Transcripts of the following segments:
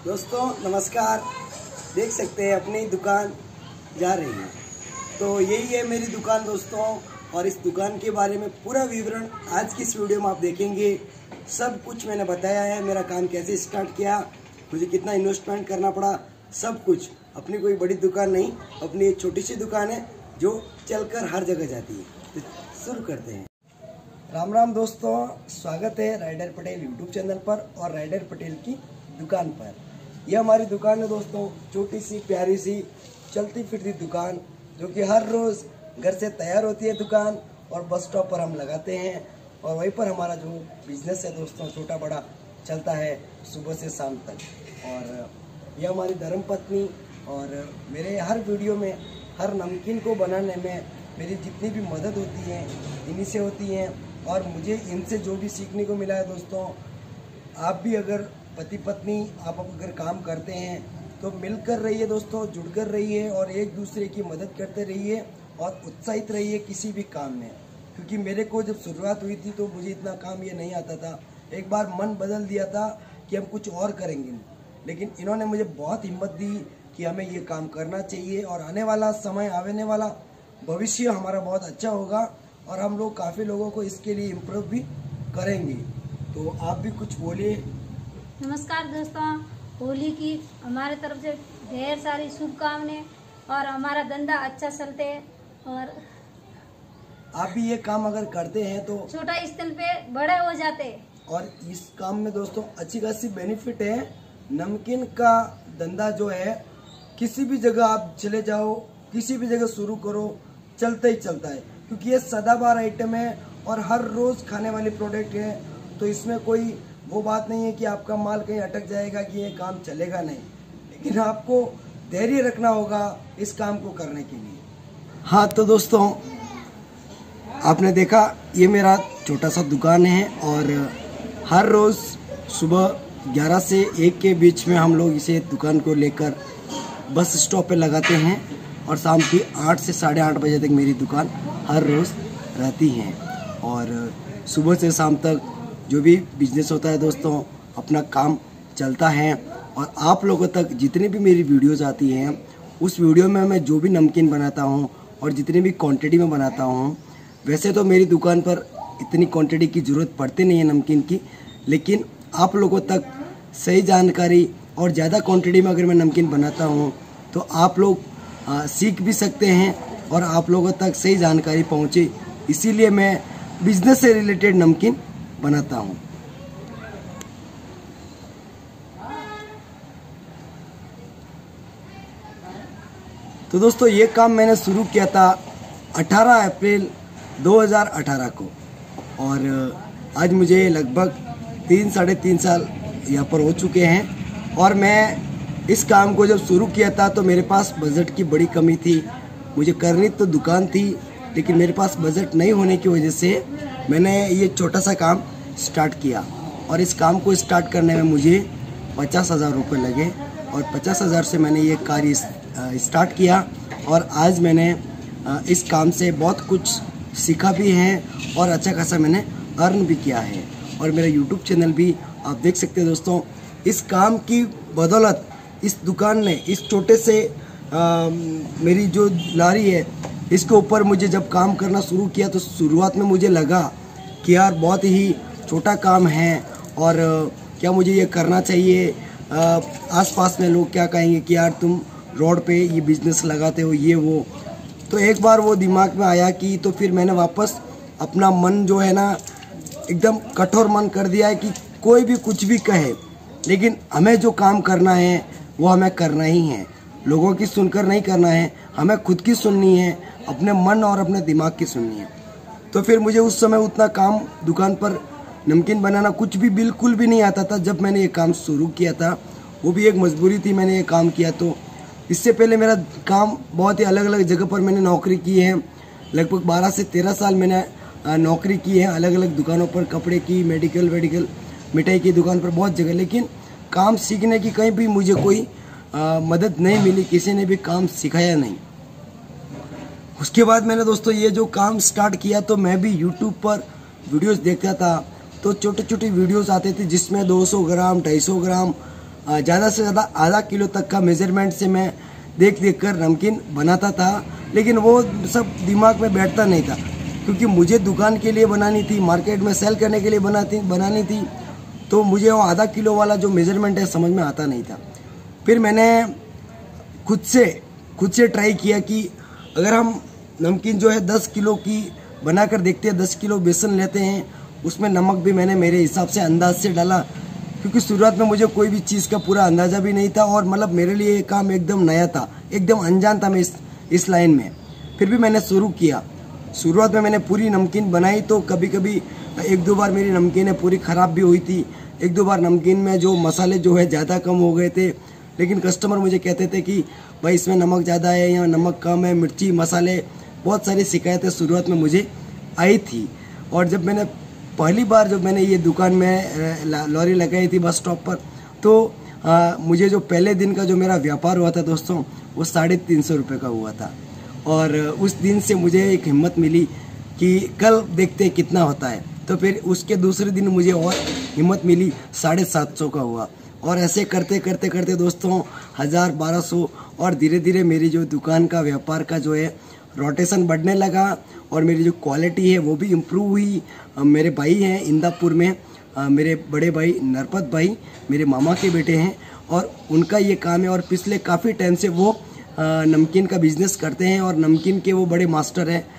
दोस्तों नमस्कार। देख सकते हैं अपनी दुकान जा रही है, तो यही है मेरी दुकान दोस्तों। और इस दुकान के बारे में पूरा विवरण आज की इस वीडियो में आप देखेंगे। सब कुछ मैंने बताया है, मेरा काम कैसे स्टार्ट किया, मुझे कितना इन्वेस्टमेंट करना पड़ा, सब कुछ। अपनी कोई बड़ी दुकान नहीं, अपनी एक छोटी सी दुकान है जो चलकर हर जगह जाती है। तो शुरू करते हैं। राम राम दोस्तों, स्वागत है राइडर पटेल यूट्यूब चैनल पर और राइडर पटेल की दुकान पर। यह हमारी दुकान है दोस्तों, छोटी सी प्यारी सी चलती फिरती दुकान, जो कि हर रोज़ घर से तैयार होती है दुकान और बस स्टॉप पर हम लगाते हैं। और वहीं पर हमारा जो बिजनेस है दोस्तों, छोटा बड़ा चलता है सुबह से शाम तक। और यह हमारी धर्मपत्नी और मेरे हर वीडियो में, हर नमकीन को बनाने में मेरी जितनी भी मदद होती है इन्हीं से होती है। और मुझे इनसे जो भी सीखने को मिला है दोस्तों, आप भी अगर पति पत्नी आप अगर काम करते हैं तो मिलकर रहिए दोस्तों, जुड़कर रहिए और एक दूसरे की मदद करते रहिए और उत्साहित रहिए किसी भी काम में। क्योंकि मेरे को जब शुरुआत हुई थी तो मुझे इतना काम ये नहीं आता था। एक बार मन बदल दिया था कि हम कुछ और करेंगे, लेकिन इन्होंने मुझे बहुत हिम्मत दी कि हमें ये काम करना चाहिए और आने वाला समय, आने वाला भविष्य हमारा बहुत अच्छा होगा और हम लोग काफ़ी लोगों को इसके लिए इम्प्रूव भी करेंगे। तो आप भी कुछ बोलिए। नमस्कार दोस्तों, होली की हमारे तरफ से ढेर सारी शुभकामनाएं और हमारा धंधा अच्छा चलते है। और आप भी ये काम अगर करते हैं तो छोटा स्तर पे बड़े हो जाते हैं। और इस काम में दोस्तों अच्छी खासी बेनिफिट है। नमकीन का धंधा जो है किसी भी जगह आप चले जाओ, किसी भी जगह शुरू करो, चलता ही चलता है। क्योंकि ये सदाबहार आइटम है और हर रोज़ खाने वाली प्रोडक्ट है। तो इसमें कोई वो बात नहीं है कि आपका माल कहीं अटक जाएगा कि ये काम चलेगा नहीं। लेकिन आपको धैर्य रखना होगा इस काम को करने के लिए। हाँ तो दोस्तों, आपने देखा ये मेरा छोटा सा दुकान है और हर रोज़ सुबह 11 से 1 के बीच में हम लोग इसे दुकान को लेकर बस स्टॉप पे लगाते हैं और शाम की 8 से 8:30 बजे तक मेरी दुकान हर रोज़ रहती है। और सुबह से शाम तक जो भी बिजनेस होता है दोस्तों, अपना काम चलता है। और आप लोगों तक जितनी भी मेरी वीडियोज़ आती हैं, उस वीडियो में मैं जो भी नमकीन बनाता हूँ और जितनी भी क्वांटिटी में बनाता हूँ, वैसे तो मेरी दुकान पर इतनी क्वांटिटी की ज़रूरत पड़ती नहीं है नमकीन की, लेकिन आप लोगों तक सही जानकारी और ज़्यादा क्वांटिटी में अगर मैं नमकीन बनाता हूँ तो आप लोग सीख भी सकते हैं और आप लोगों तक सही जानकारी पहुँचे। इसीलिए मैं बिजनेस से रिलेटेड नमकीन बनाता हूँ। तो दोस्तों ये काम मैंने शुरू किया था 18 अप्रैल 2018 को और आज मुझे लगभग 3-3.5 साल यहाँ पर हो चुके हैं। और मैं इस काम को जब शुरू किया था तो मेरे पास बजट की बड़ी कमी थी। मुझे करनी तो दुकान थी, लेकिन मेरे पास बजट नहीं होने की वजह से मैंने ये छोटा सा काम स्टार्ट किया। और इस काम को स्टार्ट करने में मुझे 50,000 रुपये लगे और 50,000 से मैंने ये कार्य स्टार्ट किया। और आज मैंने इस काम से बहुत कुछ सीखा भी है और अच्छा खासा मैंने अर्न भी किया है। और मेरा यूट्यूब चैनल भी आप देख सकते हैं दोस्तों। इस काम की बदौलत इस दुकान ने, इस छोटे से मेरी जो लारी है, इसके ऊपर मुझे जब काम करना शुरू किया तो शुरुआत में मुझे लगा कि यार बहुत ही छोटा काम है और क्या मुझे ये करना चाहिए। आसपास में लोग क्या कहेंगे कि यार तुम रोड पे ये बिजनेस लगाते हो, ये वो। तो एक बार वो दिमाग में आया कि तो फिर मैंने वापस अपना मन जो है ना एकदम कठोर मन कर दिया है कि कोई भी कुछ भी कहे, लेकिन हमें जो काम करना है वो हमें करना ही है। लोगों की सुनकर नहीं करना है, हमें खुद की सुननी है, अपने मन और अपने दिमाग की सुननी है। तो फिर मुझे उस समय उतना काम दुकान पर नमकीन बनाना कुछ भी बिल्कुल भी नहीं आता था। जब मैंने ये काम शुरू किया था, वो भी एक मजबूरी थी, मैंने ये काम किया। तो इससे पहले मेरा काम बहुत ही अलग अलग जगह पर मैंने नौकरी की है। लगभग 12 से 13 साल मैंने नौकरी की है अलग अलग दुकानों पर, कपड़े की, मेडिकल, मिठाई की दुकान पर, बहुत जगह। लेकिन काम सीखने की कहीं भी मुझे कोई मदद नहीं मिली, किसी ने भी काम सिखाया नहीं। उसके बाद मैंने दोस्तों ये जो काम स्टार्ट किया तो मैं भी यूट्यूब पर वीडियोस देखता था। तो छोटे छोटे वीडियोस आते थे जिसमें 200 ग्राम, 250 ग्राम ज़्यादा से ज़्यादा आधा किलो तक का मेजरमेंट से मैं देख कर नमकीन बनाता था, लेकिन वो सब दिमाग में बैठता नहीं था, क्योंकि मुझे दुकान के लिए बनानी थी, मार्केट में सेल करने के लिए बनानी थी। तो मुझे वो आधा किलो वाला जो मेजरमेंट है समझ में आता नहीं था। फिर मैंने खुद से ट्राई किया कि अगर हम नमकीन जो है 10 किलो की बनाकर देखते हैं, 10 किलो बेसन लेते हैं, उसमें नमक भी मैंने मेरे हिसाब से अंदाज से डाला, क्योंकि शुरुआत में मुझे कोई भी चीज़ का पूरा अंदाज़ा भी नहीं था और मतलब मेरे लिए ये काम एकदम नया था, एकदम अनजान था मैं इस लाइन में। फिर भी मैंने शुरू किया। शुरुआत में मैंने पूरी नमकीन बनाई, तो कभी कभी 1-2 बार मेरी नमकीनें पूरी ख़राब भी हुई थी। 1-2 बार नमकीन में जो मसाले जो है ज़्यादा कम हो गए थे, लेकिन कस्टमर मुझे कहते थे कि भाई इसमें नमक ज़्यादा है या नमक कम है, मिर्ची मसाले, बहुत सारी शिकायतें शुरुआत में मुझे आई थी। और जब मैंने पहली बार जब मैंने ये दुकान में लॉरी लगाई थी बस स्टॉप पर, तो मुझे जो पहले दिन का जो मेरा व्यापार हुआ था दोस्तों, वो 350 रुपये का हुआ था। और उस दिन से मुझे एक हिम्मत मिली कि कल देखते हैं कितना होता है। तो फिर उसके दूसरे दिन मुझे और हिम्मत मिली, 750 का हुआ। और ऐसे करते करते करते दोस्तों 1000, 1200 और धीरे धीरे मेरी जो दुकान का व्यापार का जो है रोटेशन बढ़ने लगा और मेरी जो क्वालिटी है वो भी इम्प्रूव हुई। मेरे भाई हैं इंदापुर में, मेरे बड़े भाई नरपत भाई मेरे मामा के बेटे हैं और उनका ये काम है। और पिछले काफ़ी टाइम से वो नमकीन का बिजनेस करते हैं और नमकीन के वो बड़े मास्टर हैं।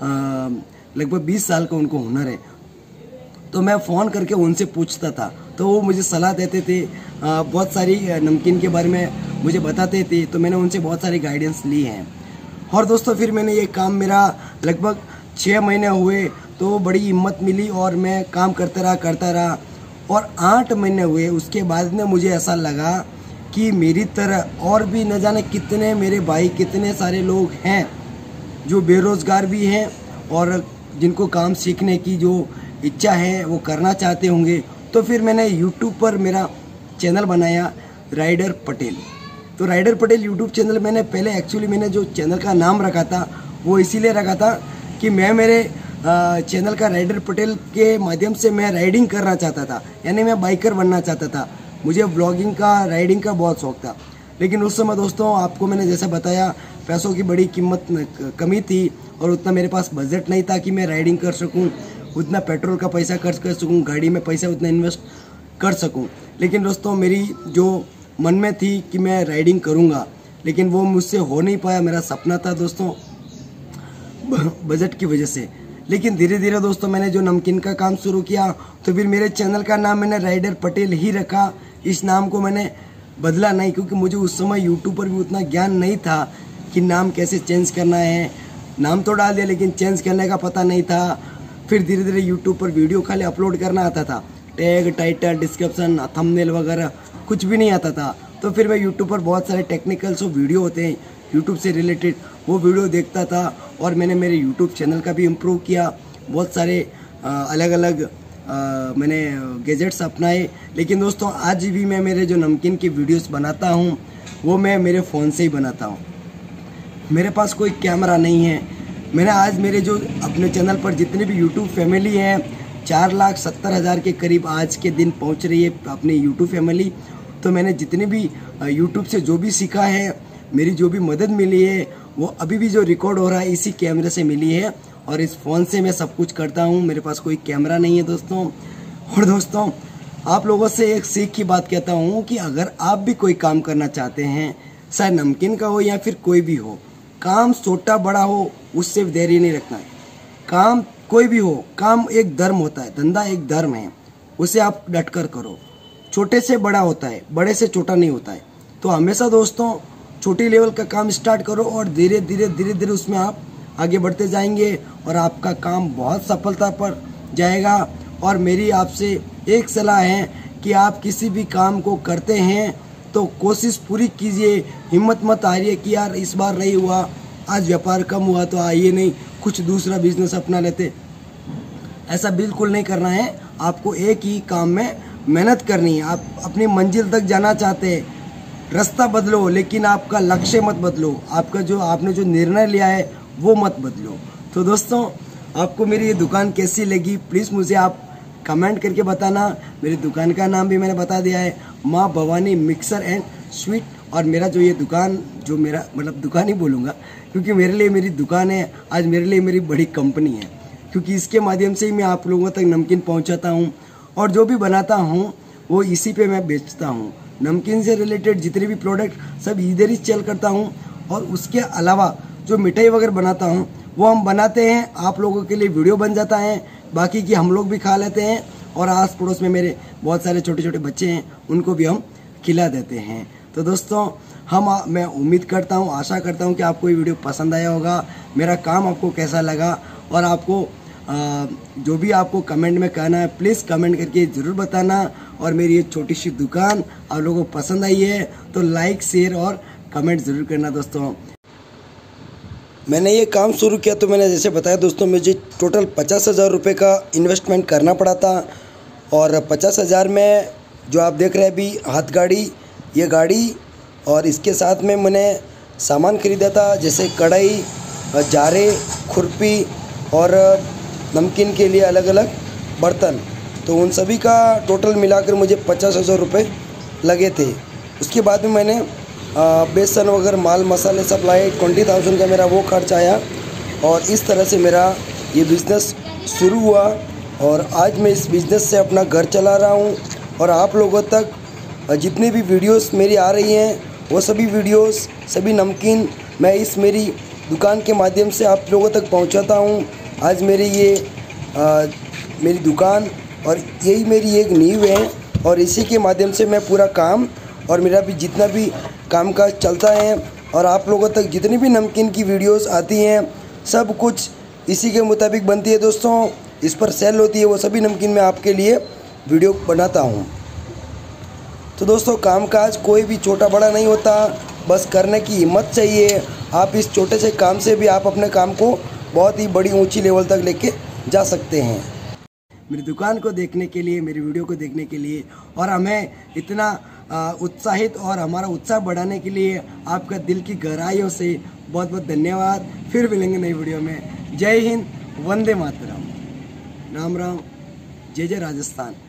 लगभग 20 साल का उनको हुनर है। तो मैं फ़ोन करके उनसे पूछता था, तो वो मुझे सलाह देते थे, बहुत सारी नमकीन के बारे में मुझे बताते थे। तो मैंने उनसे बहुत सारी गाइडेंस ली हैं। और दोस्तों फिर मैंने ये काम मेरा लगभग 6 महीने हुए, तो बड़ी हिम्मत मिली और मैं काम करता रहा। और 8 महीने हुए, उसके बाद में मुझे ऐसा लगा कि मेरी तरह और भी न जाने कितने मेरे भाई, कितने सारे लोग हैं जो बेरोज़गार भी हैं और जिनको काम सीखने की जो इच्छा है वो करना चाहते होंगे। तो फिर मैंने YouTube पर मेरा चैनल बनाया, राइडर पटेल। तो राइडर पटेल यूट्यूब चैनल मैंने पहले एक्चुअली मैंने जो चैनल का नाम रखा था वो इसीलिए रखा था कि मैं मेरे चैनल का राइडर पटेल के माध्यम से मैं राइडिंग करना चाहता था, यानी मैं बाइकर बनना चाहता था। मुझे ब्लॉगिंग का, राइडिंग का बहुत शौक था। लेकिन उस समय दोस्तों आपको मैंने जैसा बताया, पैसों की बड़ी कमी थी और उतना मेरे पास बजट नहीं था कि मैं राइडिंग कर सकूं, उतना पेट्रोल का पैसा खर्च कर सकूं, गाड़ी में पैसा उतना इन्वेस्ट कर सकूं। लेकिन दोस्तों मेरी जो मन में थी कि मैं राइडिंग करूंगा, लेकिन वो मुझसे हो नहीं पाया। मेरा सपना था दोस्तों बजट की वजह से। लेकिन धीरे धीरे दोस्तों मैंने जो नमकीन का काम शुरू किया, तो फिर मेरे चैनल का नाम मैंने राइडर पटेल ही रखा। इस नाम को मैंने बदला नहीं, क्योंकि मुझे उस समय यूट्यूब पर भी उतना ज्ञान नहीं था कि नाम कैसे चेंज करना है। नाम तो डाल दिया लेकिन चेंज करने का पता नहीं था। फिर धीरे धीरे यूट्यूब पर वीडियो खाली अपलोड करना आता था, टैग, टाइटल, डिस्क्रिप्शन, थंबनेल वगैरह कुछ भी नहीं आता था। तो फिर मैं यूट्यूब पर बहुत सारे टेक्निकल जो वीडियो होते हैं यूट्यूब से रिलेटेड, वो वीडियो देखता था और मैंने मेरे यूट्यूब चैनल का भी इम्प्रूव किया। बहुत सारे अलग अलग मैंने गैजेट्स अपनाए। लेकिन दोस्तों आज भी मैं मेरे जो नमकीन की वीडियोस बनाता हूँ वो मैं मेरे फ़ोन से ही बनाता हूँ। मेरे पास कोई कैमरा नहीं है। मैंने आज मेरे जो अपने चैनल पर जितने भी यूट्यूब फैमिली हैं, 4,70,000 के करीब आज के दिन पहुंच रही है अपनी यूट्यूब फैमिली। तो मैंने जितने भी यूट्यूब से जो भी सीखा है, मेरी जो भी मदद मिली है, वो अभी भी जो रिकॉर्ड हो रहा है इसी कैमरे से मिली है और इस फ़ोन से मैं सब कुछ करता हूँ। मेरे पास कोई कैमरा नहीं है दोस्तों। और दोस्तों आप लोगों से एक सीख की बात कहता हूँ कि अगर आप भी कोई काम करना चाहते हैं, चाहे नमकीन का हो या फिर कोई भी हो, काम छोटा बड़ा हो उससे देरी नहीं रखना है। काम कोई भी हो, काम एक धर्म होता है, धंधा एक धर्म है, उसे आप डटकर करो। छोटे से बड़ा होता है, बड़े से छोटा नहीं होता है। तो हमेशा दोस्तों छोटी लेवल का काम स्टार्ट करो और धीरे धीरे उसमें आप आगे बढ़ते जाएंगे और आपका काम बहुत सफलता पर जाएगा। और मेरी आपसे एक सलाह है कि आप किसी भी काम को करते हैं तो कोशिश पूरी कीजिए, हिम्मत मत हारिए कि यार इस बार नहीं हुआ, आज व्यापार कम हुआ तो आइए नहीं कुछ दूसरा बिजनेस अपना लेते। ऐसा बिल्कुल नहीं करना है। आपको एक ही काम में मेहनत करनी है। आप अपनी मंजिल तक जाना चाहते हैं, रास्ता बदलो लेकिन आपका लक्ष्य मत बदलो। आपका जो आपने जो निर्णय लिया है वो मत बदलो। तो दोस्तों आपको मेरी ये दुकान कैसी लगी प्लीज़ मुझे आप कमेंट करके बताना। मेरी दुकान का नाम भी मैंने बता दिया है माँ भवानी मिक्सर एंड स्वीट। और मेरा जो ये दुकान, जो मेरा मतलब दुकान ही बोलूँगा, क्योंकि मेरे लिए मेरी दुकान है, आज मेरे लिए मेरी बड़ी कंपनी है, क्योंकि इसके माध्यम से ही मैं आप लोगों तक नमकीन पहुंचाता हूं और जो भी बनाता हूं वो इसी पे मैं बेचता हूं। नमकीन से रिलेटेड जितने भी प्रोडक्ट सब इधर ही सेल करता हूं। और उसके अलावा जो मिठाई वगैरह बनाता हूं वो हम बनाते हैं, आप लोगों के लिए वीडियो बन जाता है, बाकी की हम लोग भी खा लेते हैं और आस पड़ोस में मेरे बहुत सारे छोटे छोटे बच्चे हैं, उनको भी हम खिला देते हैं। तो दोस्तों मैं उम्मीद करता हूँ, आशा करता हूँ कि आपको ये वीडियो पसंद आया होगा, मेरा काम आपको कैसा लगा, और आपको जो भी आपको कमेंट में कहना है प्लीज़ कमेंट करके ज़रूर बताना। और मेरी ये छोटी सी दुकान आप लोगों को पसंद आई है तो लाइक, शेयर और कमेंट ज़रूर करना। दोस्तों मैंने ये काम शुरू किया तो मैंने जैसे बताया दोस्तों, मुझे टोटल 50,000 रुपये का इन्वेस्टमेंट करना पड़ा था। और 50,000 में जो आप देख रहे हैं अभी हाथ गाड़ी, ये गाड़ी और इसके साथ में मैंने सामान खरीदा था, जैसे कढ़ाई, जारे, खुरपी और नमकीन के लिए अलग अलग बर्तन। तो उन सभी का टोटल मिलाकर मुझे 50,000 रुपये लगे थे। उसके बाद में मैंने बेसन वगैरह माल मसाले सप्लाई 20,000 का मेरा वो खर्च आया। और इस तरह से मेरा ये बिज़नेस शुरू हुआ और आज मैं इस बिज़नेस से अपना घर चला रहा हूँ। और आप लोगों तक जितनी भी वीडियोस मेरी आ रही हैं वो सभी वीडियोस, सभी नमकीन मैं इस मेरी दुकान के माध्यम से आप लोगों तक पहुंचाता हूं। आज मेरी मेरी दुकान और यही मेरी एक नींव है और इसी के माध्यम से मैं पूरा काम और मेरा भी जितना भी कामकाज चलता है और आप लोगों तक जितनी भी नमकीन की वीडियोस आती हैं सब कुछ इसी के मुताबिक बनती है दोस्तों। इस पर सेल होती है वो सभी नमकीन मैं आपके लिए वीडियो बनाता हूँ। तो दोस्तों कामकाज कोई भी छोटा बड़ा नहीं होता, बस करने की हिम्मत चाहिए। आप इस छोटे से काम से भी आप अपने काम को बहुत ही बड़ी ऊंची लेवल तक लेके जा सकते हैं। मेरी दुकान को देखने के लिए, मेरी वीडियो को देखने के लिए और हमें इतना उत्साहित और हमारा उत्साह बढ़ाने के लिए आपका दिल की गहराइयों से बहुत बहुत धन्यवाद। फिर मिलेंगे नई वीडियो में। जय हिंद, वंदे मातरम, राम राम, जय जय राजस्थान।